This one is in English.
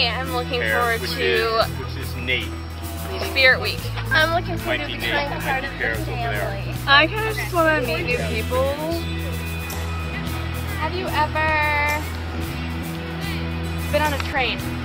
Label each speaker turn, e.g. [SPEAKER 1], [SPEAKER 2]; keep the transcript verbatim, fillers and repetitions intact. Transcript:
[SPEAKER 1] am looking
[SPEAKER 2] pair,
[SPEAKER 1] forward
[SPEAKER 2] which
[SPEAKER 1] to
[SPEAKER 2] is, which is Nate.
[SPEAKER 1] Spirit Week. I'm looking forward
[SPEAKER 2] Might
[SPEAKER 1] to
[SPEAKER 2] be
[SPEAKER 1] becoming
[SPEAKER 2] Nate,
[SPEAKER 1] part
[SPEAKER 2] might
[SPEAKER 1] of
[SPEAKER 2] be
[SPEAKER 1] the
[SPEAKER 2] Paris over there.
[SPEAKER 1] family.
[SPEAKER 3] I kind of just want to meet new people.
[SPEAKER 1] Have you ever been on a train?